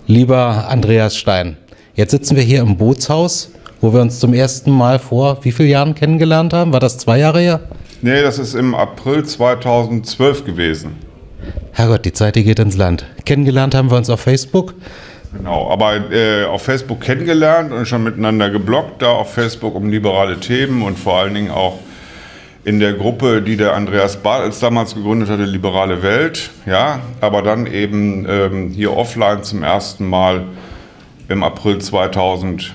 Lieber Andreas Stein, jetzt sitzen wir hier im Bootshaus, wo wir uns zum ersten Mal vor wie vielen Jahren kennengelernt haben? War das 2 Jahre her? Nee, das ist im April 2012 gewesen. Herrgott, die Zeit, die geht ins Land. Kennengelernt haben wir uns auf Facebook. Genau, aber auf Facebook kennengelernt und schon miteinander gebloggt, da auf Facebook um liberale Themen und vor allen Dingen auch in der Gruppe, die der Andreas Bartels damals gegründet hatte, Liberale Welt, ja, aber dann eben hier offline zum ersten Mal im April 2012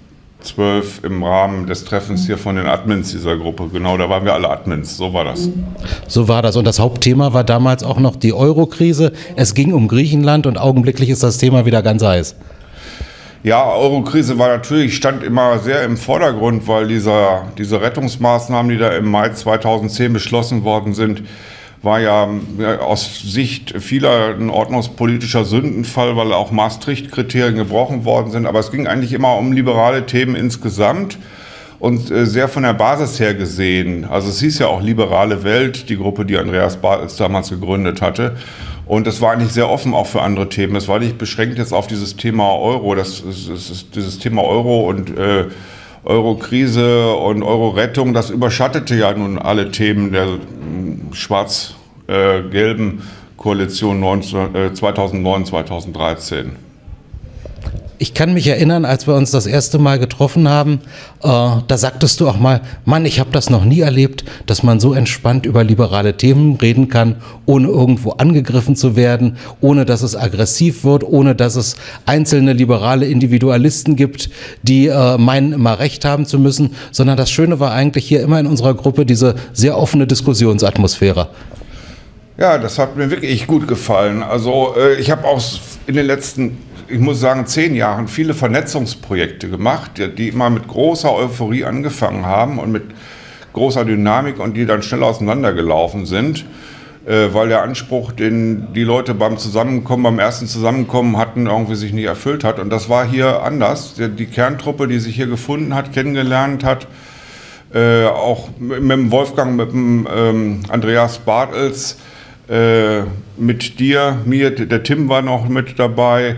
im Rahmen des Treffens hier von den Admins dieser Gruppe. Genau, da waren wir alle Admins, so war das. So war das und das Hauptthema war damals auch noch die Euro-Krise. Es ging um Griechenland und augenblicklich ist das Thema wieder ganz heiß. Ja, Euro-Krise stand immer sehr im Vordergrund, weil diese Rettungsmaßnahmen, die da im Mai 2010 beschlossen worden sind, war ja aus Sicht vieler ein ordnungspolitischer Sündenfall, weil auch Maastricht-Kriterien gebrochen worden sind. Aber es ging eigentlich immer um liberale Themen insgesamt und sehr von der Basis her gesehen. Also es hieß ja auch Liberale Welt, die Gruppe, die Andreas Bartels damals gegründet hatte. Und das war eigentlich sehr offen auch für andere Themen. Es war nicht beschränkt jetzt auf dieses Thema Euro. Dieses Thema Euro und Euro-Krise und Euro-Rettung, das überschattete ja nun alle Themen der schwarz-gelben Koalition 2009, 2013. Ich kann mich erinnern, als wir uns das erste Mal getroffen haben, da sagtest du auch mal, Mann, ich habe das noch nie erlebt, dass man so entspannt über liberale Themen reden kann, ohne irgendwo angegriffen zu werden, ohne dass es aggressiv wird, ohne dass es einzelne liberale Individualisten gibt, die meinen, immer Recht haben zu müssen, sondern das Schöne war eigentlich hier immer in unserer Gruppe diese sehr offene Diskussionsatmosphäre. Ja, das hat mir wirklich gut gefallen. Also ich habe auch in den letzten, ich muss sagen, 10 Jahren viele Vernetzungsprojekte gemacht, die immer mit großer Euphorie angefangen haben und mit großer Dynamik und die dann schnell auseinandergelaufen sind, weil der Anspruch, den die Leute beim ersten Zusammenkommen hatten, irgendwie sich nicht erfüllt hat. Und das war hier anders. Die Kerntruppe, die sich hier gefunden hat, kennengelernt hat, auch mit dem Wolfgang, mit dem Andreas Bartels, mit dir, mir, der Tim war noch mit dabei.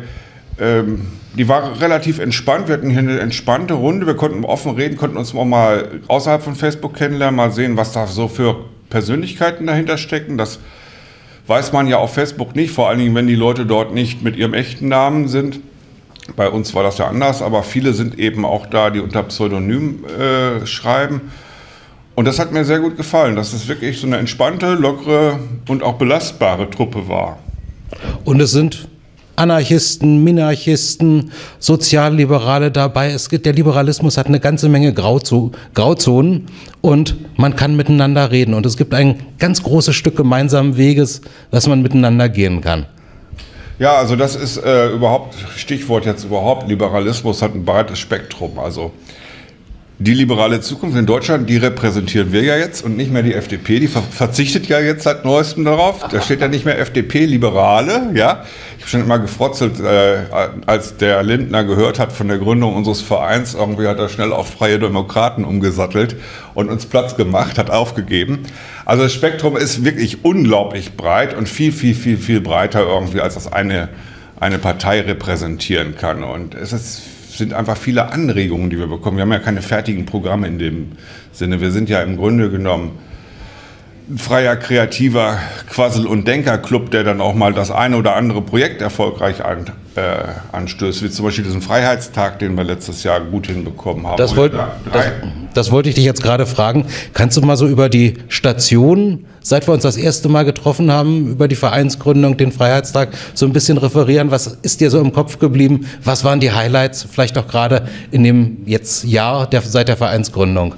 Die war relativ entspannt, wir hatten hier eine entspannte Runde, wir konnten offen reden, konnten uns auch mal außerhalb von Facebook kennenlernen, mal sehen, was da so für Persönlichkeiten dahinter stecken. Das weiß man ja auf Facebook nicht, vor allen Dingen, wenn die Leute dort nicht mit ihrem echten Namen sind. Bei uns war das ja anders, aber viele sind eben auch da, die unter Pseudonym schreiben. Und das hat mir sehr gut gefallen, dass es wirklich so eine entspannte, lockere und auch belastbare Truppe war. Und es sind Anarchisten, Minarchisten, Sozialliberale dabei. Der Liberalismus hat eine ganze Menge Grauzonen und man kann miteinander reden. Und es gibt ein ganz großes Stück gemeinsamen Weges, was man miteinander gehen kann. Ja, also das ist Stichwort jetzt überhaupt, Liberalismus hat ein breites Spektrum. Also die liberale Zukunft in Deutschland, die repräsentieren wir ja jetzt und nicht mehr die FDP. Die verzichtet ja jetzt seit Neuestem darauf. Da steht ja nicht mehr FDP-Liberale. Ja? Ich habe schon immer gefrotzelt, als der Lindner gehört hat von der Gründung unseres Vereins. Irgendwie hat er schnell auf Freie Demokraten umgesattelt und uns Platz gemacht, hat aufgegeben. Also das Spektrum ist wirklich unglaublich breit und viel, viel, viel, viel breiter irgendwie, als das eine Partei repräsentieren kann. Und es sind einfach viele Anregungen, die wir bekommen. Wir haben ja keine fertigen Programme in dem Sinne. Wir sind ja im Grunde genommen ein freier, kreativer Quassel- und Denkerclub, der dann auch mal das eine oder andere Projekt erfolgreich anstößt, wie zum Beispiel diesen Freiheitstag, den wir letztes Jahr gut hinbekommen haben. Das wollte ich dich jetzt gerade fragen. Kannst du mal so über die Station, seit wir uns das erste Mal getroffen haben, über die Vereinsgründung, den Freiheitstag, so ein bisschen referieren? Was ist dir so im Kopf geblieben? Was waren die Highlights, vielleicht auch gerade in dem Jahr seit der Vereinsgründung?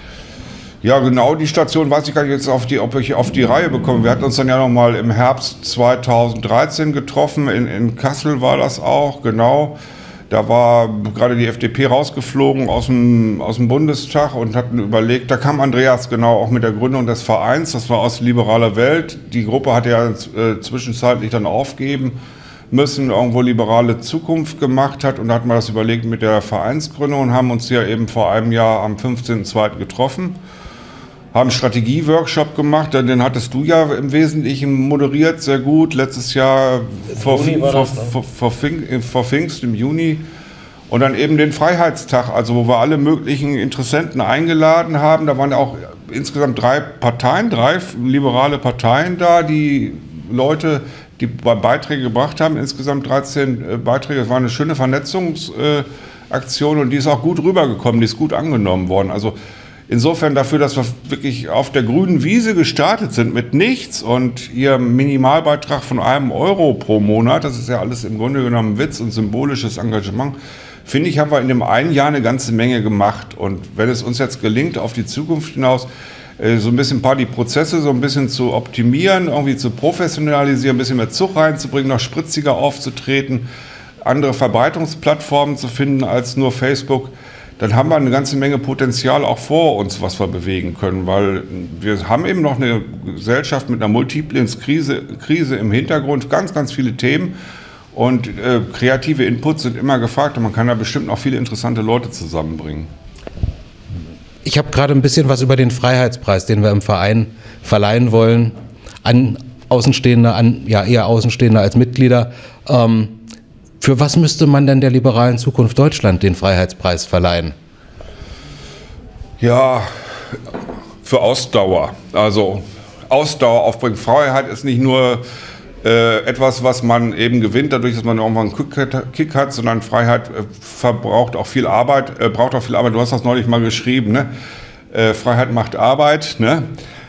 Ja, genau, die Station weiß ich gar nicht jetzt, ob ich auf die Reihe bekomme. Wir hatten uns dann ja noch mal im Herbst 2013 getroffen, in Kassel war das auch, genau. Da war gerade die FDP rausgeflogen aus dem Bundestag und hatten überlegt, da kam Andreas genau auch mit der Gründung des Vereins, das war aus Liberaler Welt. Die Gruppe hat ja zwischenzeitlich dann aufgeben müssen, irgendwo liberale Zukunft gemacht hat und da hatten wir das überlegt mit der Vereinsgründung und haben uns ja eben vor einem Jahr am 15.02. getroffen. haben einen Strategie-Workshop gemacht, den hattest du ja im Wesentlichen moderiert, sehr gut, letztes Jahr vor Pfingst im Juni. Und dann eben den Freiheitstag, also wo wir alle möglichen Interessenten eingeladen haben. Da waren auch insgesamt drei liberale Parteien da, die Leute, die Beiträge gebracht haben, insgesamt 13 Beiträge. Das war eine schöne Vernetzungsaktion und die ist auch gut rübergekommen, die ist gut angenommen worden. Also insofern dafür, dass wir wirklich auf der grünen Wiese gestartet sind mit nichts und ihr Minimalbeitrag von €1 pro Monat, das ist ja alles im Grunde genommen Witz und symbolisches Engagement, finde ich, haben wir in dem einen Jahr eine ganze Menge gemacht. Und wenn es uns jetzt gelingt, auf die Zukunft hinaus so ein bisschen die Prozesse so ein bisschen zu optimieren, irgendwie zu professionalisieren, ein bisschen mehr Zug reinzubringen, noch spritziger aufzutreten, andere Verbreitungsplattformen zu finden als nur Facebook, dann haben wir eine ganze Menge Potenzial auch vor uns, was wir bewegen können, weil wir haben eben noch eine Gesellschaft mit einer Multiplens-Krise im Hintergrund, ganz, ganz viele Themen und kreative Inputs sind immer gefragt und man kann da bestimmt noch viele interessante Leute zusammenbringen. Ich habe gerade ein bisschen was über den Freiheitspreis, den wir im Verein verleihen wollen, an Außenstehende, eher Außenstehende als Mitglieder. Für was müsste man denn der liberalen Zukunft Deutschland den Freiheitspreis verleihen? Ja, für Ausdauer. Also Ausdauer aufbringen. Freiheit ist nicht nur etwas, was man eben gewinnt, dadurch, dass man irgendwann einen Kick hat, sondern Freiheit braucht auch viel Arbeit. Du hast das neulich mal geschrieben, ne? Freiheit macht Arbeit, ne?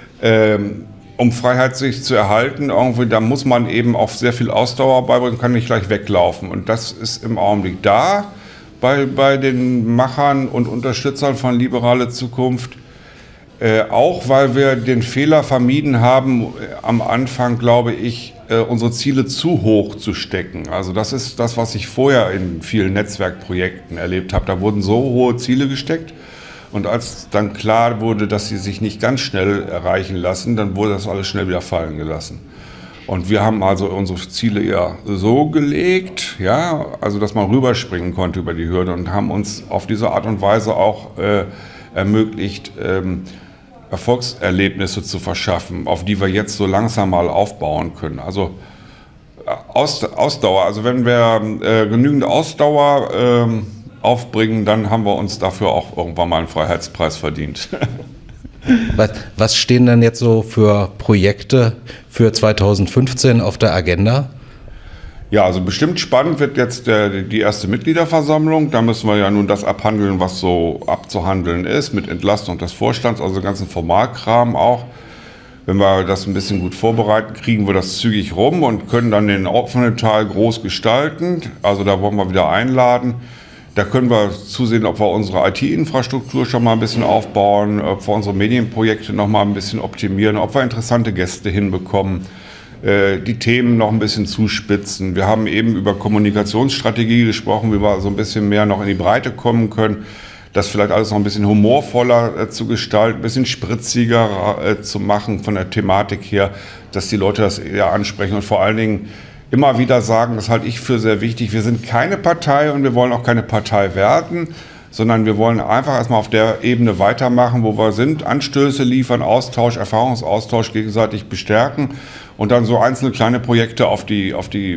Um Freiheit sich zu erhalten, irgendwie, da muss man eben auch sehr viel Ausdauer beibringen, kann nicht gleich weglaufen. Und das ist im Augenblick da bei den Machern und Unterstützern von Liberale Zukunft. Auch weil wir den Fehler vermieden haben, am Anfang, glaube ich, unsere Ziele zu hoch zu stecken. Also das ist das, was ich vorher in vielen Netzwerkprojekten erlebt habe. Da wurden so hohe Ziele gesteckt. Und als dann klar wurde, dass sie sich nicht ganz schnell erreichen lassen, dann wurde das alles schnell wieder fallen gelassen. Und wir haben also unsere Ziele eher so gelegt, ja, also dass man rüberspringen konnte über die Hürde und haben uns auf diese Art und Weise auch ermöglicht, Erfolgserlebnisse zu verschaffen, auf die wir jetzt so langsam mal aufbauen können. Also Ausdauer, also wenn wir genügend Ausdauer aufbringen, dann haben wir uns dafür auch irgendwann mal einen Freiheitspreis verdient. Was stehen denn jetzt so für Projekte für 2015 auf der Agenda? Ja, also bestimmt spannend wird jetzt die erste Mitgliederversammlung. Da müssen wir ja nun das abhandeln, was so abzuhandeln ist, mit Entlastung des Vorstands, also den ganzen Formalkram auch. Wenn wir das ein bisschen gut vorbereiten, kriegen wir das zügig rum und können dann den offenen Teil groß gestalten. Also da wollen wir wieder einladen. Da können wir zusehen, ob wir unsere IT-Infrastruktur schon mal ein bisschen aufbauen, ob wir unsere Medienprojekte noch mal ein bisschen optimieren, ob wir interessante Gäste hinbekommen, die Themen noch ein bisschen zuspitzen. Wir haben eben über Kommunikationsstrategie gesprochen, wie wir so ein bisschen mehr noch in die Breite kommen können, das vielleicht alles noch ein bisschen humorvoller zu gestalten, ein bisschen spritziger zu machen von der Thematik her, dass die Leute das eher ansprechen und vor allen Dingen immer wieder sagen, das halte ich für sehr wichtig, wir sind keine Partei und wir wollen auch keine Partei werden, sondern wir wollen einfach erstmal auf der Ebene weitermachen, wo wir sind, Anstöße liefern, Austausch, Erfahrungsaustausch gegenseitig bestärken und dann so einzelne kleine Projekte auf den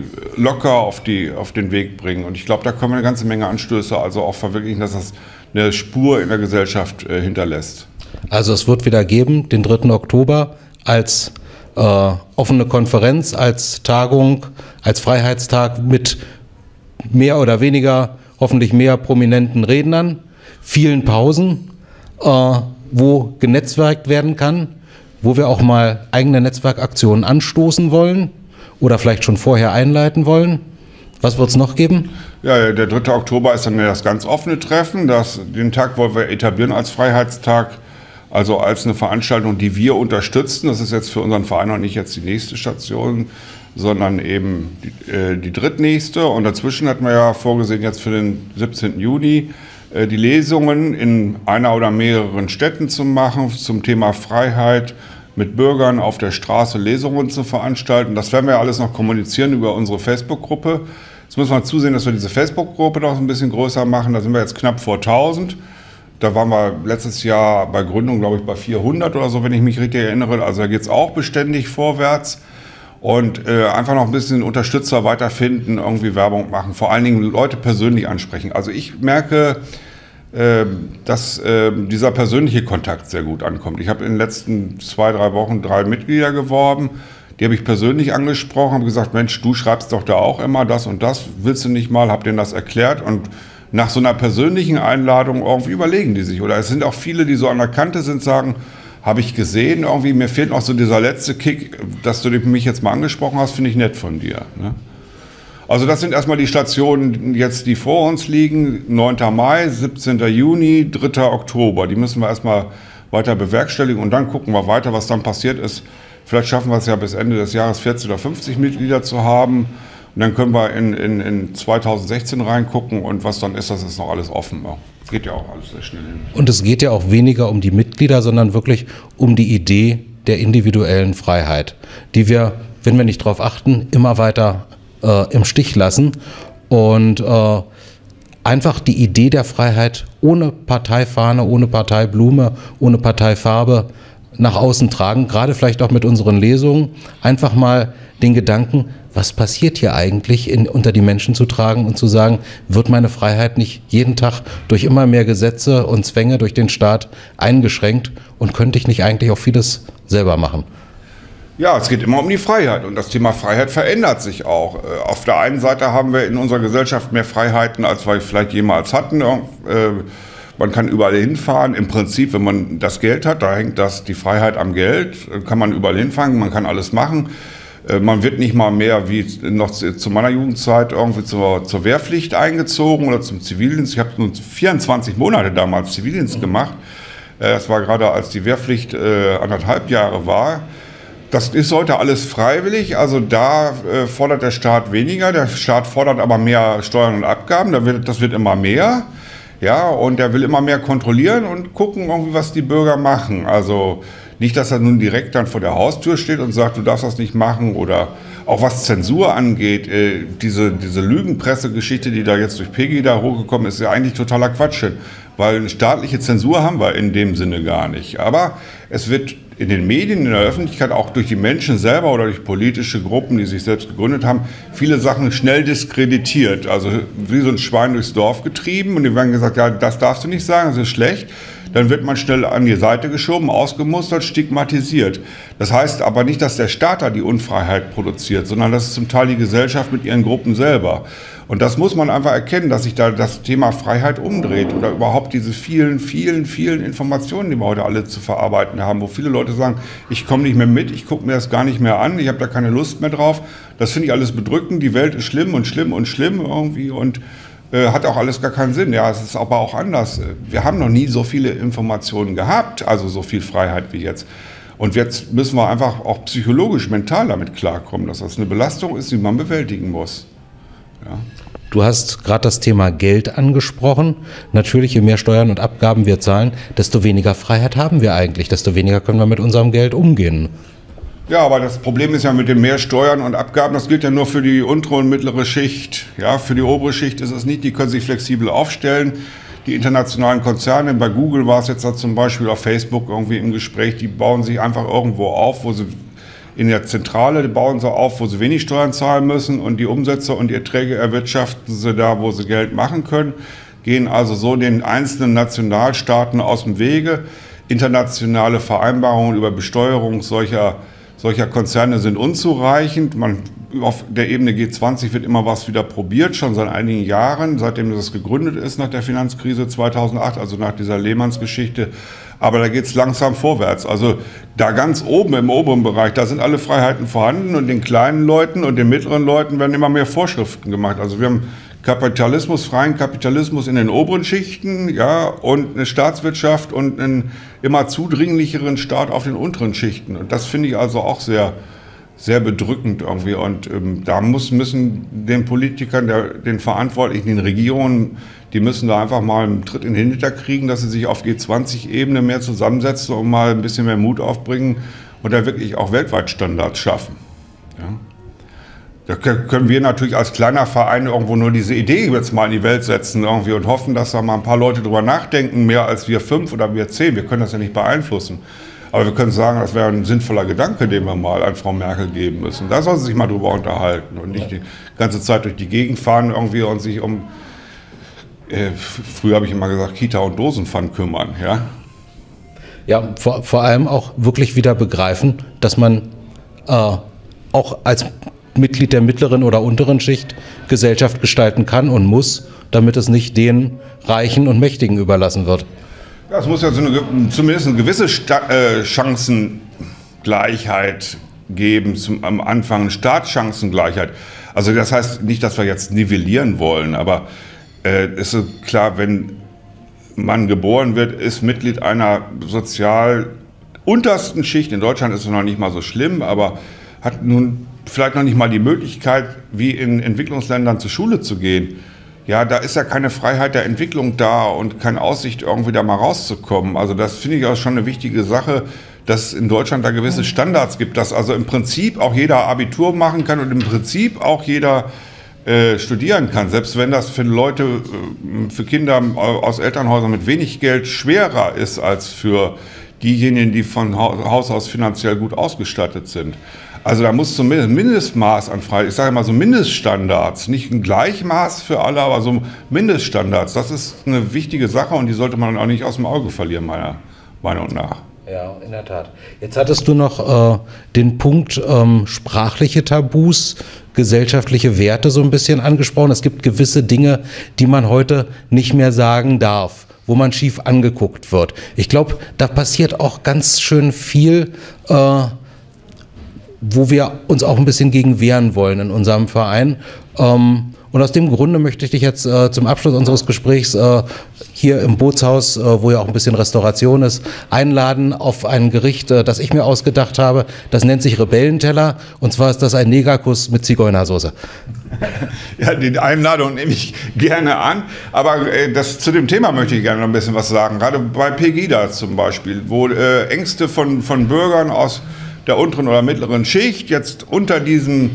Weg bringen. Und ich glaube, da können wir eine ganze Menge Anstöße also auch verwirklichen, dass das eine Spur in der Gesellschaft hinterlässt. Also es wird wieder geben, den 3. Oktober als offene Konferenz, als Tagung, als Freiheitstag mit mehr oder weniger, hoffentlich mehr prominenten Rednern, vielen Pausen, wo genetzwerkt werden kann, wo wir auch mal eigene Netzwerkaktionen anstoßen wollen oder vielleicht schon vorher einleiten wollen. Was wird es noch geben? Ja, der 3. Oktober ist dann das ganz offene Treffen. Den Tag wollen wir etablieren als Freiheitstag. Also als eine Veranstaltung, die wir unterstützen. Das ist jetzt für unseren Verein noch nicht jetzt die nächste Station, sondern eben die drittnächste. Und dazwischen hatten wir ja vorgesehen, jetzt für den 17. Juni die Lesungen in einer oder mehreren Städten zu machen, zum Thema Freiheit, mit Bürgern auf der Straße Lesungen zu veranstalten. Das werden wir alles noch kommunizieren über unsere Facebook-Gruppe. Jetzt müssen wir zusehen, dass wir diese Facebook-Gruppe noch ein bisschen größer machen. Da sind wir jetzt knapp vor 1000. Da waren wir letztes Jahr bei Gründung, glaube ich, bei 400 oder so, wenn ich mich richtig erinnere. Also da geht es auch beständig vorwärts. Und einfach noch ein bisschen Unterstützer weiterfinden, irgendwie Werbung machen, vor allen Dingen Leute persönlich ansprechen. Also ich merke, dass dieser persönliche Kontakt sehr gut ankommt. Ich habe in den letzten 2-3 Wochen 3 Mitglieder geworben. Die habe ich persönlich angesprochen, habe gesagt, Mensch, du schreibst doch da auch immer das und das, willst du nicht mal, habe denen das erklärt und nach so einer persönlichen Einladung irgendwie überlegen die sich. Oder es sind auch viele, die so an der Kante sind, sagen, habe ich gesehen, irgendwie, mir fehlt noch so dieser letzte Kick, dass du mich jetzt mal angesprochen hast, finde ich nett von dir. Ne? Also das sind erstmal die Stationen jetzt, die vor uns liegen, 9. Mai, 17. Juni, 3. Oktober. Die müssen wir erstmal weiter bewerkstelligen und dann gucken wir weiter, was dann passiert ist. Vielleicht schaffen wir es ja bis Ende des Jahres 40 oder 50 Mitglieder zu haben. Und dann können wir in 2016 reingucken und was dann ist, das ist noch alles offen. Geht ja auch alles sehr schnell hin. Und es geht ja auch weniger um die Mitglieder, sondern wirklich um die Idee der individuellen Freiheit, die wir, wenn wir nicht darauf achten, immer weiter im Stich lassen. Und einfach die Idee der Freiheit ohne Parteifahne, ohne Parteiblume, ohne Parteifarbe nach außen tragen, gerade vielleicht auch mit unseren Lesungen, einfach mal den Gedanken, was passiert hier eigentlich, unter die Menschen zu tragen und zu sagen, wird meine Freiheit nicht jeden Tag durch immer mehr Gesetze und Zwänge durch den Staat eingeschränkt und könnte ich nicht eigentlich auch vieles selber machen? Ja, es geht immer um die Freiheit und das Thema Freiheit verändert sich auch. Auf der einen Seite haben wir in unserer Gesellschaft mehr Freiheiten, als wir vielleicht jemals hatten. Man kann überall hinfahren. Im Prinzip, wenn man das Geld hat, da hängt die Freiheit am Geld, kann man überall hinfahren, man kann alles machen. Man wird nicht mal mehr wie noch zu meiner Jugendzeit irgendwie zur Wehrpflicht eingezogen oder zum Zivildienst. Ich habe nur 24 Monate damals Zivildienst gemacht. Das war gerade, als die Wehrpflicht 1,5 Jahre war. Das ist heute alles freiwillig, also da fordert der Staat weniger. Der Staat fordert aber mehr Steuern und Abgaben, das wird immer mehr. Ja, und er will immer mehr kontrollieren und gucken, irgendwie, was die Bürger machen. Also nicht, dass er nun direkt dann vor der Haustür steht und sagt, du darfst das nicht machen. Oder auch was Zensur angeht, diese Lügenpressegeschichte, die da jetzt durch Pegida hochgekommen ist, ist ja eigentlich totaler Quatsch. Weil eine staatliche Zensur haben wir in dem Sinne gar nicht. Aber es wird in den Medien, in der Öffentlichkeit, auch durch die Menschen selber oder durch politische Gruppen, die sich selbst gegründet haben, viele Sachen schnell diskreditiert. Also wie so ein Schwein durchs Dorf getrieben und die werden gesagt, ja, das darfst du nicht sagen, das ist schlecht. Dann wird man schnell an die Seite geschoben, ausgemustert, stigmatisiert. Das heißt aber nicht, dass der Staat da die Unfreiheit produziert, sondern das ist zum Teil die Gesellschaft mit ihren Gruppen selber. Und das muss man einfach erkennen, dass sich da das Thema Freiheit umdreht oder überhaupt diese vielen Informationen, die wir heute alle zu verarbeiten haben, wo viele Leute sagen, ich komme nicht mehr mit, ich gucke mir das gar nicht mehr an, ich habe da keine Lust mehr drauf. Das finde ich alles bedrückend, die Welt ist schlimm und schlimm und schlimm irgendwie und hat auch alles gar keinen Sinn. Ja, es ist aber auch anders. Wir haben noch nie so viele Informationen gehabt, also so viel Freiheit wie jetzt. Und jetzt müssen wir einfach auch psychologisch, mental damit klarkommen, dass das eine Belastung ist, die man bewältigen muss. Ja. Du hast gerade das Thema Geld angesprochen. Natürlich, je mehr Steuern und Abgaben wir zahlen, desto weniger Freiheit haben wir eigentlich, desto weniger können wir mit unserem Geld umgehen. Ja, aber das Problem ist ja mit den mehr Steuern und Abgaben, das gilt ja nur für die untere und mittlere Schicht. Ja, für die obere Schicht ist es nicht, die können sich flexibel aufstellen. Die internationalen Konzerne, bei Google war es jetzt da zum Beispiel, auf Facebook irgendwie im Gespräch, die bauen sich einfach irgendwo auf, wo sie in der Zentrale, die bauen sie auf, wo sie wenig Steuern zahlen müssen und die Umsätze und die Erträge erwirtschaften sie da, wo sie Geld machen können, gehen also so den einzelnen Nationalstaaten aus dem Wege. Internationale Vereinbarungen über Besteuerung solcher Konzerne sind unzureichend. Auf der Ebene G20 wird immer was wieder probiert, schon seit einigen Jahren, seitdem das gegründet ist nach der Finanzkrise 2008, also nach dieser Lehmanns-Geschichte. Aber da geht es langsam vorwärts. Also da ganz oben im oberen Bereich, da sind alle Freiheiten vorhanden und den kleinen Leuten und den mittleren Leuten werden immer mehr Vorschriften gemacht. Also wir haben freien Kapitalismus in den oberen Schichten, ja, und eine Staatswirtschaft und einen immer zudringlicheren Staat auf den unteren Schichten. Und das finde ich also auch sehr, sehr bedrückend irgendwie. Und da müssen den Politikern, den Verantwortlichen, den Regierungen, die müssen da einfach mal einen Tritt in den Hintern kriegen, dass sie sich auf G20-Ebene mehr zusammensetzen und mal ein bisschen mehr Mut aufbringen und da wirklich auch weltweit Standards schaffen. Ja. Da können wir natürlich als kleiner Verein irgendwo nur diese Idee jetzt mal in die Welt setzen irgendwie und hoffen, dass da mal ein paar Leute drüber nachdenken, mehr als wir 5 oder wir 10. Wir können das ja nicht beeinflussen. Aber wir können sagen, das wäre ein sinnvoller Gedanke, den wir mal an Frau Merkel geben müssen. Da soll sie sich mal drüber unterhalten und nicht die ganze Zeit durch die Gegend fahren irgendwie und sich um, früher habe ich immer gesagt, Kita- und Dosenpfand kümmern. Ja, ja, vor allem auch wirklich wieder begreifen, dass man auch als Mitglied der mittleren oder unteren Schicht Gesellschaft gestalten kann und muss, damit es nicht den Reichen und Mächtigen überlassen wird. Ja, es muss ja zumindest eine gewisse Chancengleichheit geben, am Anfang eine Startchancengleichheit. Also das heißt nicht, dass wir jetzt nivellieren wollen, aber es ist klar, wenn man geboren wird, ist Mitglied einer sozial untersten Schicht, in Deutschland ist es noch nicht mal so schlimm, aber hat nun vielleicht noch nicht mal die Möglichkeit, wie in Entwicklungsländern zur Schule zu gehen. Ja, da ist ja keine Freiheit der Entwicklung da und keine Aussicht, irgendwie da mal rauszukommen. Also das finde ich auch schon eine wichtige Sache, dass es in Deutschland da gewisse Standards gibt, dass also im Prinzip auch jeder Abitur machen kann und im Prinzip auch jeder studieren kann. Selbst wenn das für Leute, für Kinder aus Elternhäusern mit wenig Geld schwerer ist als für diejenigen, die von Haus aus finanziell gut ausgestattet sind. Also da muss zumindest ein Mindestmaß an Freiheit, ich sage mal so Mindeststandards, nicht ein Gleichmaß für alle, aber so Mindeststandards, das ist eine wichtige Sache und die sollte man auch nicht aus dem Auge verlieren, meiner Meinung nach. Ja, in der Tat. Jetzt hattest du noch den Punkt sprachliche Tabus, gesellschaftliche Werte so ein bisschen angesprochen. Es gibt gewisse Dinge, die man heute nicht mehr sagen darf, wo man schief angeguckt wird. Ich glaube, da passiert auch ganz schön viel, wo wir uns auch ein bisschen gegen wehren wollen in unserem Verein. Und aus dem Grunde möchte ich dich jetzt zum Abschluss unseres Gesprächs hier im Bootshaus, wo ja auch ein bisschen Restauration ist, einladen auf ein Gericht, das ich mir ausgedacht habe. Das nennt sich Rebellenteller und zwar ist das ein Negerkuss mit Zigeunersoße. Ja, die Einladung nehme ich gerne an, aber zu dem Thema möchte ich gerne noch ein bisschen was sagen. Gerade bei Pegida zum Beispiel, wo Ängste von Bürgern aus der unteren oder mittleren Schicht jetzt unter diesem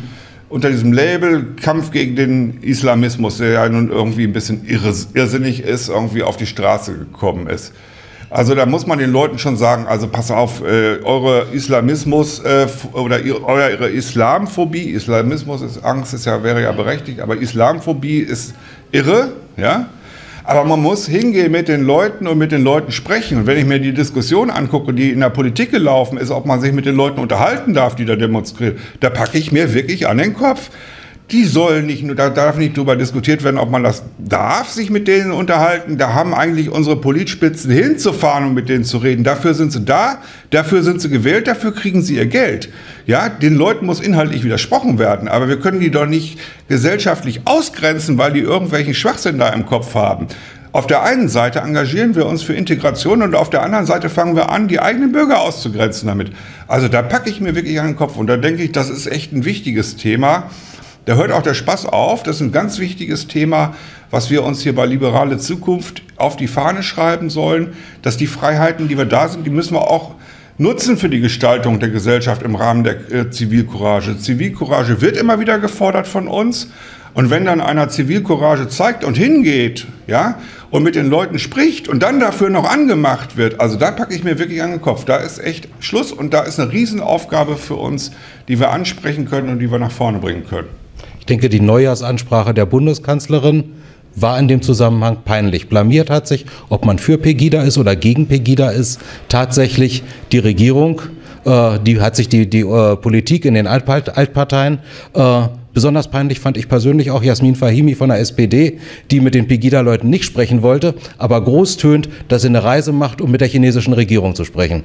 Label Kampf gegen den Islamismus, der ja nun irgendwie ein bisschen irrsinnig ist, irgendwie auf die Straße gekommen ist. Also da muss man den Leuten schon sagen, also pass auf, eure Islamismus oder eure Islamphobie, Islamismus ist Angst, wäre ja berechtigt, aber Islamphobie ist irre, ja. Aber man muss hingehen mit den Leuten und mit den Leuten sprechen. Und wenn ich mir die Diskussion angucke, die in der Politik gelaufen ist, ob man sich mit den Leuten unterhalten darf, die da demonstrieren, da packe ich mir wirklich an den Kopf. Die sollen nicht, da darf nicht darüber diskutiert werden, ob man das darf, sich mit denen unterhalten. Da haben eigentlich unsere Politspitzen hinzufahren und mit denen zu reden. Dafür sind sie da, dafür sind sie gewählt, dafür kriegen sie ihr Geld. Ja, den Leuten muss inhaltlich widersprochen werden, aber wir können die doch nicht gesellschaftlich ausgrenzen, weil die irgendwelchen Schwachsinn da im Kopf haben. Auf der einen Seite engagieren wir uns für Integration und auf der anderen Seite fangen wir an, die eigenen Bürger auszugrenzen damit. Also da packe ich mir wirklich an den Kopf und da denke ich, das ist echt ein wichtiges Thema. Da hört auch der Spaß auf. Das ist ein ganz wichtiges Thema, was wir uns hier bei Liberale Zukunft auf die Fahne schreiben sollen, dass die Freiheiten, die wir da sind, die müssen wir auch nutzen für die Gestaltung der Gesellschaft im Rahmen der Zivilcourage. Zivilcourage wird immer wieder gefordert von uns. Und wenn dann einer Zivilcourage zeigt und hingeht, ja, und mit den Leuten spricht und dann dafür noch angemacht wird, also da packe ich mir wirklich an den Kopf. Da ist echt Schluss und da ist eine Riesenaufgabe für uns, die wir ansprechen können und die wir nach vorne bringen können. Ich denke, die Neujahrsansprache der Bundeskanzlerin war in dem Zusammenhang peinlich. Blamiert hat sich, ob man für Pegida ist oder gegen Pegida ist, tatsächlich die Regierung, die hat sich die Politik in den Altparteien. Besonders peinlich fand ich persönlich auch Jasmin Fahimi von der SPD, die mit den Pegida-Leuten nicht sprechen wollte, aber großtönt, dass sie eine Reise macht, um mit der chinesischen Regierung zu sprechen.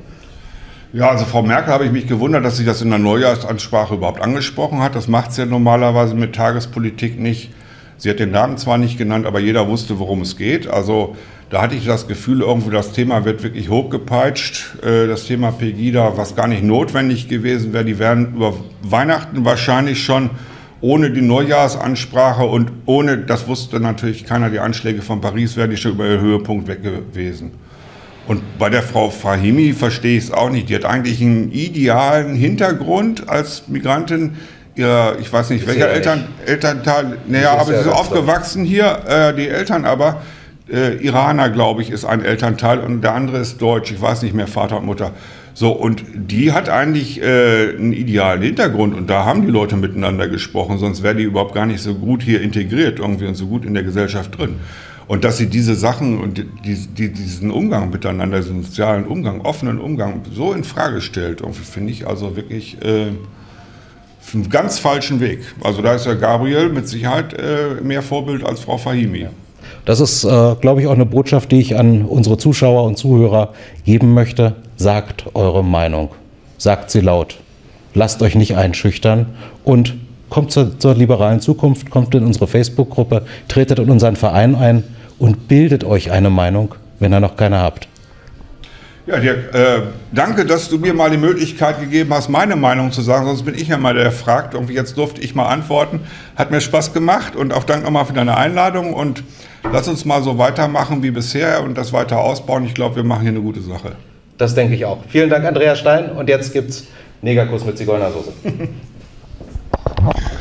Ja, also Frau Merkel habe ich mich gewundert, dass sie das in der Neujahrsansprache überhaupt angesprochen hat. Das macht sie ja normalerweise mit Tagespolitik nicht. Sie hat den Namen zwar nicht genannt, aber jeder wusste, worum es geht. Also da hatte ich das Gefühl, irgendwie das Thema wird wirklich hochgepeitscht. Das Thema Pegida, was gar nicht notwendig gewesen wäre, die wären über Weihnachten wahrscheinlich schon ohne die Neujahrsansprache und ohne, das wusste natürlich keiner, die Anschläge von Paris, wären die schon über den Höhepunkt weg gewesen. Und bei der Frau Fahimi verstehe ich es auch nicht. Die hat eigentlich einen idealen Hintergrund als Migrantin, ich weiß nicht, welcher Elternteil, naja, aber sie sind aufgewachsen hier, die Eltern aber, Iraner, glaube ich, ist ein Elternteil und der andere ist deutsch, ich weiß nicht mehr, Vater und Mutter. So, und die hat eigentlich einen idealen Hintergrund und da haben die Leute miteinander gesprochen, sonst wäre die überhaupt gar nicht so gut hier integriert irgendwie und so gut in der Gesellschaft drin. Und dass sie diese Sachen und diesen Umgang miteinander, diesen sozialen Umgang, offenen Umgang so in Frage stellt, irgendwie finde ich also wirklich einen ganz falschen Weg. Also da ist ja Gabriel mit Sicherheit mehr Vorbild als Frau Fahimi. Das ist, glaube ich, auch eine Botschaft, die ich an unsere Zuschauer und Zuhörer geben möchte. Sagt eure Meinung. Sagt sie laut. Lasst euch nicht einschüchtern und kommt zur liberalen Zukunft, kommt in unsere Facebook-Gruppe, tretet in unseren Verein ein und bildet euch eine Meinung, wenn ihr noch keine habt. Ja, Dirk, danke, dass du mir mal die Möglichkeit gegeben hast, meine Meinung zu sagen. Sonst bin ich ja mal der, der fragt. Irgendwie jetzt durfte ich mal antworten. Hat mir Spaß gemacht und auch Dank nochmal für deine Einladung. Und lass uns mal so weitermachen wie bisher und das weiter ausbauen. Ich glaube, wir machen hier eine gute Sache. Das denke ich auch. Vielen Dank, Andreas Stein. Und jetzt gibt's Negerkuss mit Zigeunersoße.